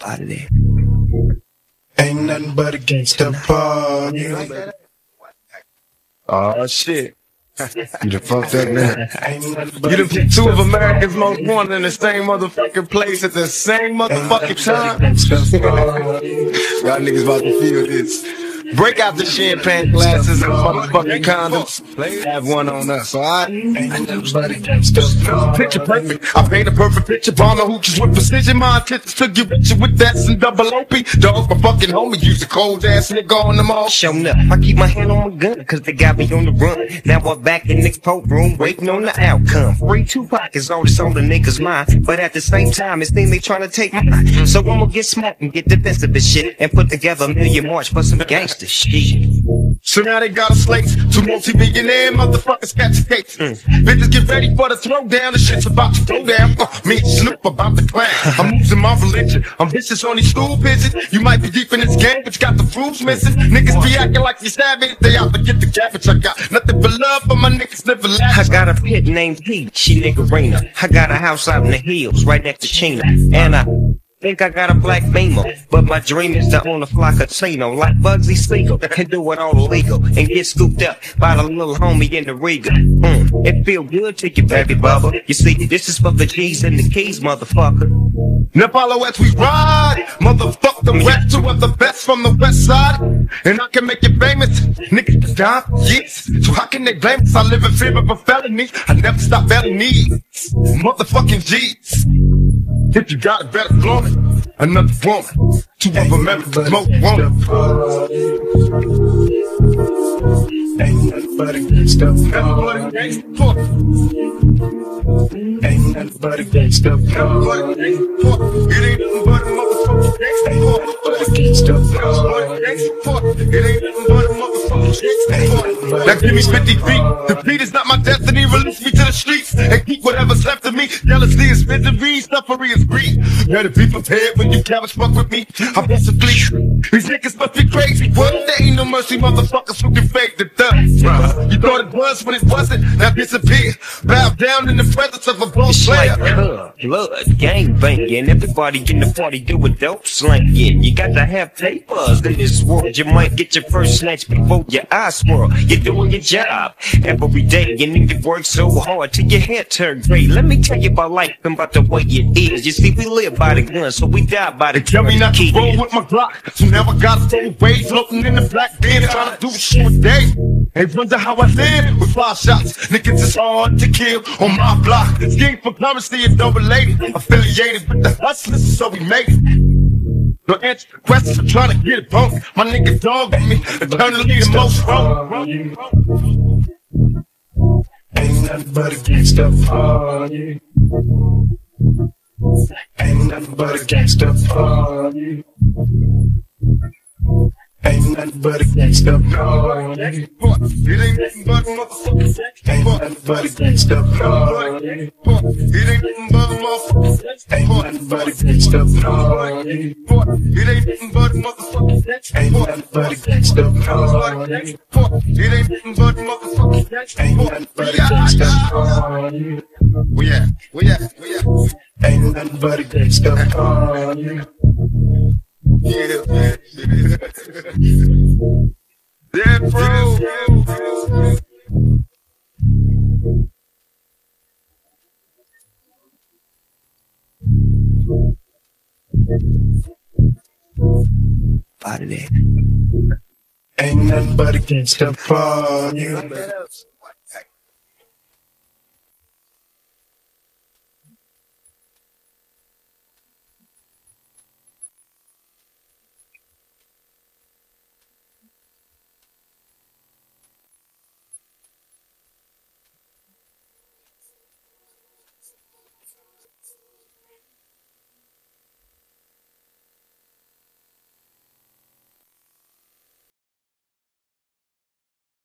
Out of there. Ain't nothing but a gangsta party. Oh shit. You done fucked up now. You done put two of America's Most Wanted in the same motherfucking place at the same motherfucking time. Y'all niggas about to feel this. Break out the champagne glasses and motherfucking condoms. Have one on us, alright? Picture perfect. I paint a perfect picture. Bomb the hoochies with precision. My intentions to get richer with that and double OP. Dog, my fucking homie. Use a cold ass nigga on them all. Showing up, I keep my hand on my gun, cause they got me on the run. Now I'm back in the courtroom, waiting on the outcome. Free Tupac is all that's on the niggas' mind, but at the same time, it's thing they trying to take mine. So I'm gonna get smart and get the best of this shit, and put together a million march for some gangster shit. So now they got a slate. Two multi-millionaire motherfuckers catch a case. Bitches get ready for the throwdown. The shit's about to throw down. Me and Snoop about to clown. I'm losing my religion. I'm vicious on these stool pigeons. You might be deep in this game, but you got the proofs missing. Niggas be acting like you savage. They out to get the cabbage. I got nothing but love for my niggas never laugh. I got a pit named Pete, she nigga Rena. I got a house out in the hills, right next to China. And I think I got a black Beamer, but my dream is to own a fly casino like Bugsy Siegel, and do it all illegal and get scooped up by the little homie in the Riga. It feel good to you, baby bubba. You see, this is for the G's and the keys, motherfucker. Now follow as we ride, motherfuck the rest, two of the best from the west side. And I can make it famous, niggas die, yes. So how can they blame us? I live in fear of a felony, I never stop felonies, motherfucking G's. If you got it, better flaunt it. Another woman, two of Amerikaz Most Wanted. Ain't nothing but a gangsta party. Ain't nothing but a gangsta party. It ain't nothing but a motherfucking gangsta party. It ain't nothing but a motherfucking gangsta party. Now give me 50 feet. The beat is not my destiny. Release me to the streets and keep whatever's left of me. Jealousy is misery, suffering is greed. Better be prepared when you cabbage fuck with me. I'm best to flee. These niggas must be crazy. What? There ain't no mercy, motherfuckers who can fake the dust. You thought it was when it wasn't. Now disappear. Bow down in the presence of a boss player. Like blood, gang banging. Everybody in the party doing dope slanging. You got to have papers in this world. You might get your first snatch before your eyes swirl. You're doing your job every day. You need to work so hard till your hair turn gray. Let me tell you about life and about the way it is. You see, we live by the gun, so we die by the tell me not to roll with my Glock. So now I gotta stay away, floating in the black bin, trying to do shit with day. They wonder how I live with 5 shots. Niggas is hard to kill on my block. Scheme for currency is no related. Affiliated with the hustlers, so we make it. Don't answer the questions, I'm trying to get it punk. My niggas dog at me, eternally the most wrong. Ain't nothing but a gangsta party. Ain't nothing but a gangsta party. Ain't nothing but a gangsta party. It ain't nothing but a motherfucking Ain't nothing but a gangsta party. It ain't nothing but a motherfucking Ain't nothing but a gangsta party. It ain't nothing but a motherfucking Ain't nothing but a gangsta party. It ain't nothing but a motherfucking Ain't nothing but a gangsta party. Where at? Ain't nothing but a gangsta party. Yeah, man. Yeah, bro. Out of there. Ain't nothing but a gangsta party.